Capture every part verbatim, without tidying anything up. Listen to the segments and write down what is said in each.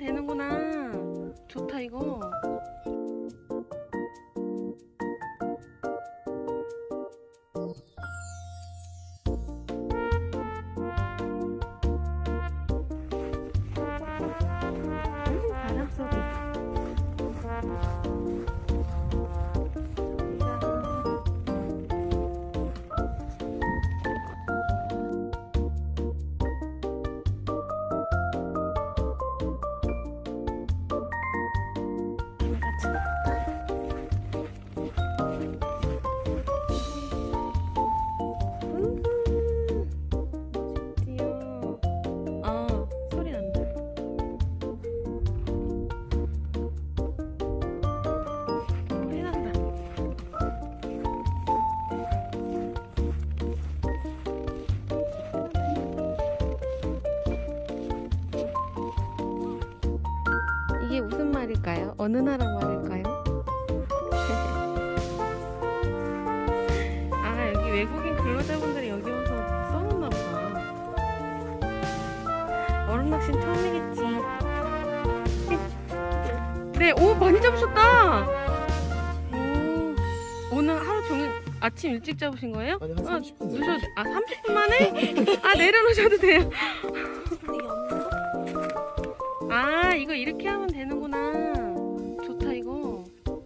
되는구나. 좋다 이거. 바람 소리. 이게 무슨 말일까요? 어느 나라 말일까요? 아, 여기 외국인 근로자분들이 여기 와서 써놓나 보다. 얼음 낚시는 처음이겠지. 네, 오, 많이 잡으셨다. 오, 오늘 하루 종일 아침 일찍 잡으신 거예요? 아니, 한 삼십 분. 아, 아, 삼십 분 만에? 아, 내려놓으셔도 돼요. 아, 이거 이렇게 하면 되는구나. 좋다 이거.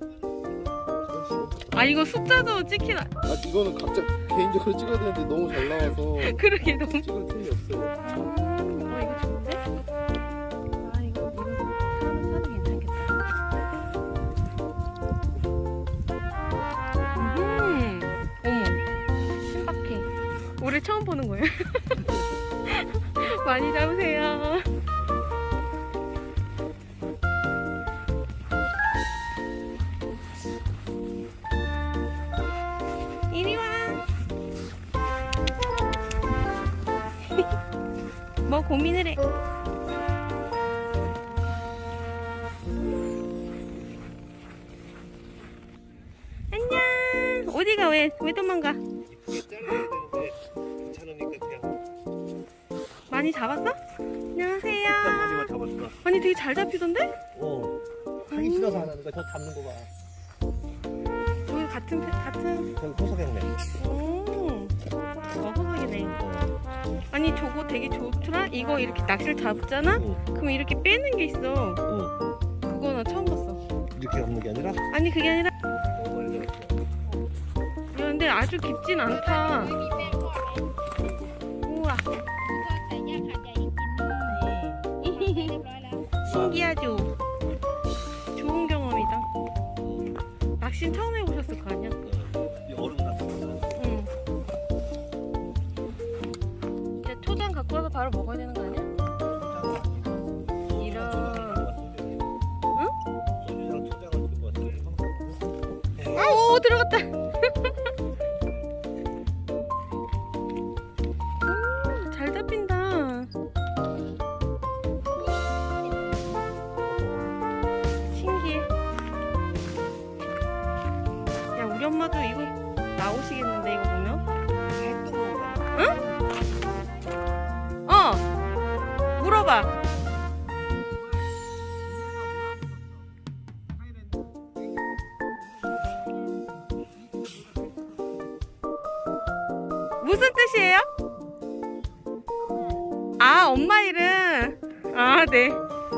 아, 이거 숫자도 찍히나? 아, 이거는 각자 개인적으로 찍어야 되는데 너무 잘 나와서 그러게 너무. 찍을 틈이 없어요. 아, 어, 이거 좋은데? 아, 이거 이거 사는 사는 괜찮겠다. 음, 어머, 신박해. 올해 처음 보는 거예요. 많이 잡으세요. 이리 와. 뭐 고민을 해. 안녕. 어디가? 왜, 왜 도망가? 괜찮으니까 그냥. 많이 잡았어? 안녕하세요. 많이 잡았어. 아니 되게 잘 잡히던데? 어. 하기 싫어서 안 하는 거야. 저 잡는 거 봐. 저희 같은 편- 같은. 저기 호석했네. 오, 어, 호석이네. 아니 저거 되게 좋더라. 이거 이렇게 낚시를 잡잖아. 응. 그럼 이렇게 빼는 게 있어. 응. 그거 나 처음 봤어. 이렇게 잡는 게 아니라? 아니 그게 아니라. 어, 이렇게. 야, 근데 아주 깊진 않다. 우와. 신기하죠? 좋은 경험이다. 낚시는 처음 해보셨을 거 아니야? 이 얼음 같은 거. 응. 이제 초장 갖고 와서 바로 먹어야 되는 거 아니야? 이런. 응? 소주랑 초장을 들고 왔어요. 아, 오, 들어갔다. 음, 잘 잡힌다. 신기해. 야, 우리 엄마도 이거 나오시겠는데, 이거 보면? 응? 어! 물어봐. 무슨 뜻이에요? 아, 엄마 이름. 아, 네.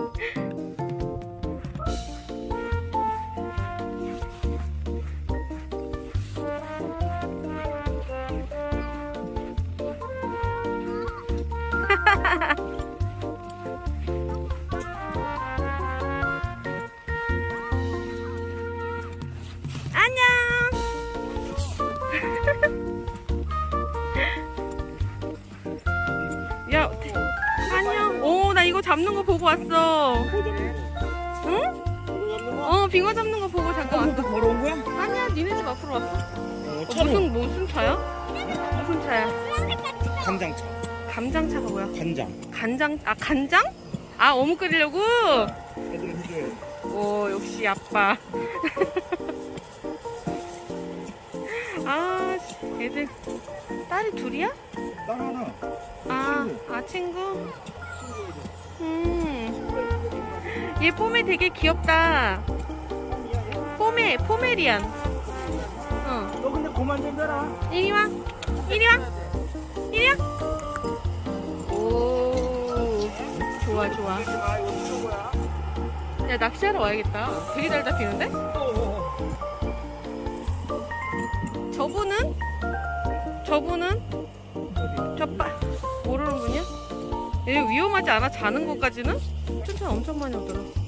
안녕. 야, 안녕. 오, 나 이거 잡는 거 보고 왔어. 응? 어, 빙어 잡는 거 보고 잠깐 왔어. 걸어온 거야? 아니야, 니네 집 앞으로 왔어. 어, 어, 무슨 무슨 차야? 무슨 차야? 간장차. 감장차가 뭐야? 간장. 간장? 아, 간장? 아, 어묵 끓이려고? 애들 해줘요. 오, 역시 아빠. 아, 애들 딸이 둘이야? 딸 하나. 아, 아 친구? 음. 얘 뽀메 되게 귀엽다. 뽀메, 포메리안. 어. 너 근데 그만 좀 줘라. 이리 와. 이리 와. 이리 와. 오. 좋아, 좋아. 아, 이거 무슨 거야? 야, 낚시하러 와야겠다. 되게 잘 잡히는데? 저분은? 저분은? 저 빠, 모르는 분이야? 얘 위험하지 않아? 자는 것까지는? 춘천 엄청 많이 오더라.